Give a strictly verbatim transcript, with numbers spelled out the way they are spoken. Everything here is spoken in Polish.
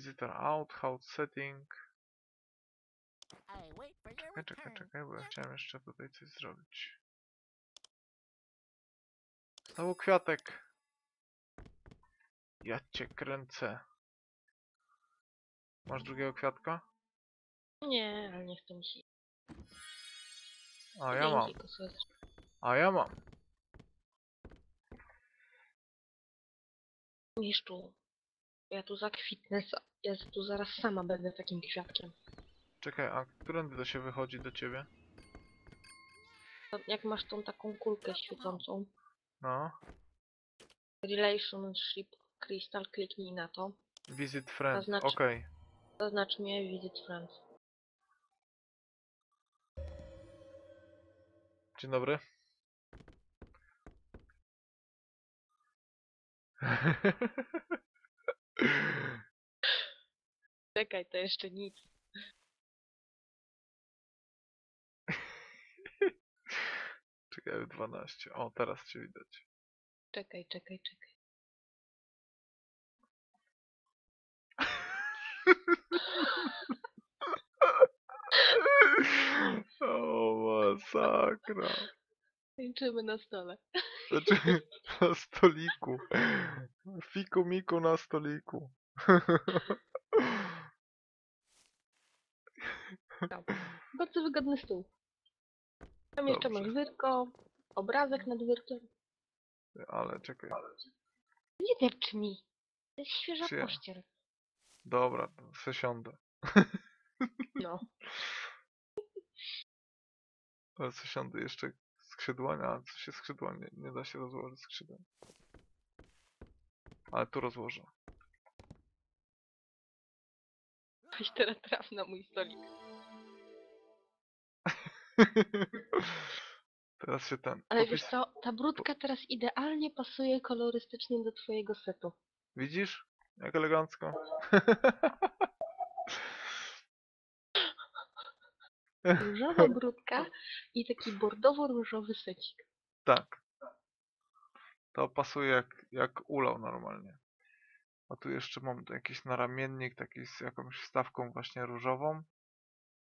Visitor out, house setting. Czekaj, czekaj, czekaj, bo ja chciałem jeszcze tutaj coś zrobić. Znowu kwiatek. Ja cię kręcę. Masz drugiego kwiatka? Nie, ale nie chcę mi się. A ja mam. Dzięki, kosy. A ja mam. Mistrzu, ja tu zakwitnę, sa- ja tu zaraz sama będę takim kwiatkiem. Czekaj, a którędy to się wychodzi do ciebie? To jak masz tą taką kulkę świecącą, No. Relationship Crystal, kliknij na to. Visit friend, Zaznacz- okej. Zaznacz mnie Visit Friends. Dzień dobry. Czekaj, to jeszcze nic. Czekaj, dwanaście. O, teraz cię widać. Czekaj, czekaj, czekaj. O, masakra. Tańczymy na stole. Znaczy, na stoliku. Fiku miku na stoliku. Bardzo wygodny stół. Tam jeszcze Dobrze. masz wyrko, obrazek nad wyrkiem. Ale czekaj. Nie depcz mi. To jest świeża Czy ja? pościel. Dobra, to se siądę. No. Ale se siądę jeszcze skrzydłania, a co się skrzydła nie, nie da się rozłożyć skrzydeł. Ale tu rozłożę. Chodź teraz traf na mój stolik. Teraz się ten. Ale Podpis... wiesz co, ta brudka teraz idealnie pasuje kolorystycznie do twojego setu. Widzisz? Jak elegancko. Różowa brudka i taki bordowo-różowy secik. Tak. To pasuje jak, jak ulał normalnie. A tu jeszcze mam tu jakiś naramiennik taki z jakąś wstawką właśnie różową.